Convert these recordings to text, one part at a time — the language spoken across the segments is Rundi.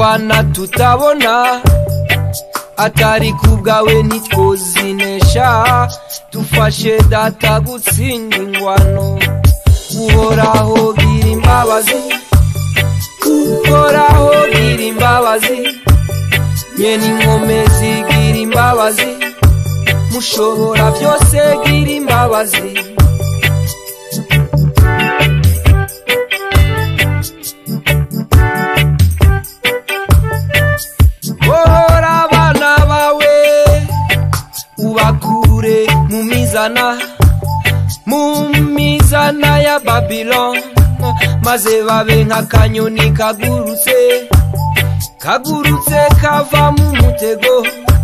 kurwana tutabona atari kubwawe ntitwozinesha dufashe data gutsinda ingwano uhoraho gira imbabazi uhoraho gira imbabazi nyene inkomezi gira imbabazi mushobora byose gira imbabazi mumizana ya Babylon maze babe nk'akanyoni kagurutse kava mu mutego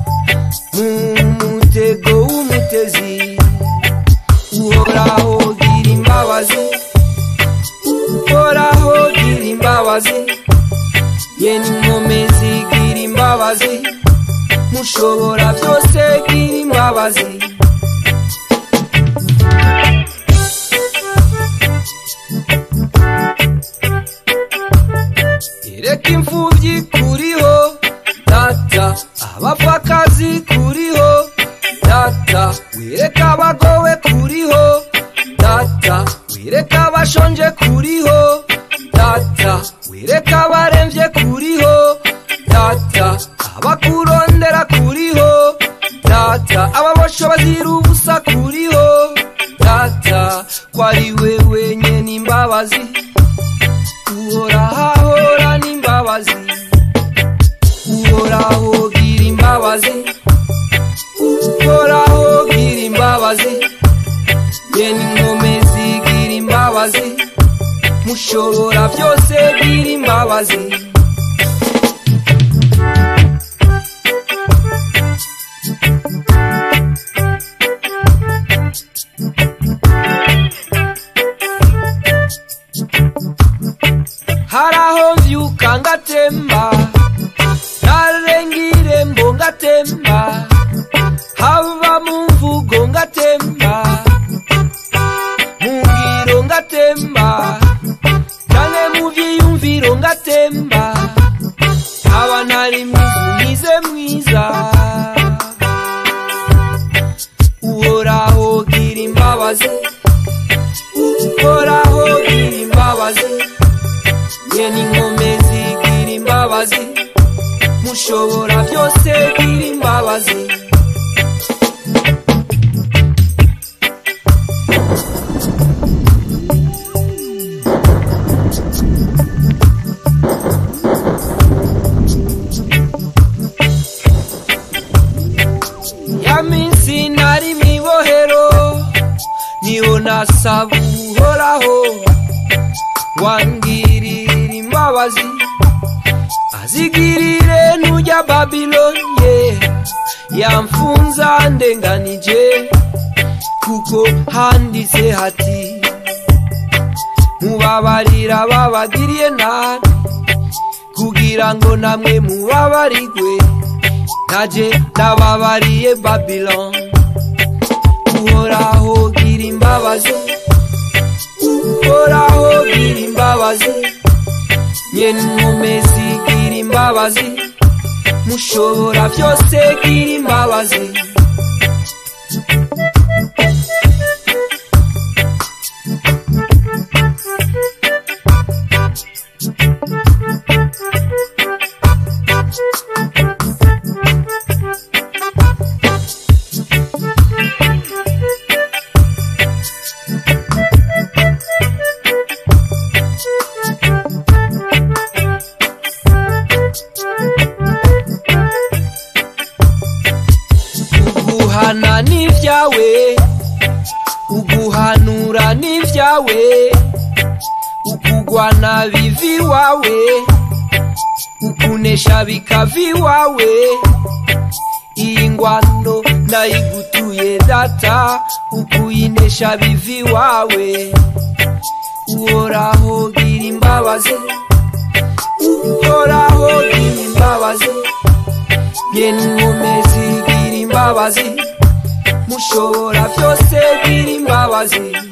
w'umutezi uhoraho gira imbabazi uhoraho gira imbabazi yeni inkomezi gira imbabazi mushobora byose gira imbabazi Ireka imfuvyi kuriho data abapfakazi kuriho data wireka abagowe kuriho data wireka abashonje kuriho data wireka abaremvye kuriho data abakurondera kuriho data ababosho bazira ubusa kuriho data kwari wewe nyene imbabazi uhoraho n'imbabazi uhoraho gira imbabazi uhoraho gira imbabazi yeni inkomezi gira imbabazi mushobora byose gira imbabazi haraho mvyuka ngatemba narengire mbo ngatemba hava mu mvugo ngatemba mu ngiro ngatemba cyane mu vyiyumviro ngatemba aba nari mwiza uhoraho gira imbabazi uhoraho gira imbabazi yeni inkomezi gira imbabazi mushobora byose gira imbabazi ya minsi nari mwibohero niho nasaba uhoraho wangirira imbabazi azigirire nujya Babiloni yamfunza ndenganije kuko handitse hati mubabarira babagiriye nabi kugira ngo namwe mubabarigwe naje ndababariye Babiloni uhoraho gira imbabazi uhoraho gira imbabazi nyene inkomezi gira imbabazi mushobora byose gira imbabazi uguhana n'ivyawe uguhanura n'ivyawe ukugwana bivi wawe ukunesha bikavi wawe iyi ngwano nayigutuye data ukuyinesha bivi wawe uhoraho gira imbabazi uhoraho gira imbabazi yeni inkomezi gira imbabazi mushobora byose gira imbabazi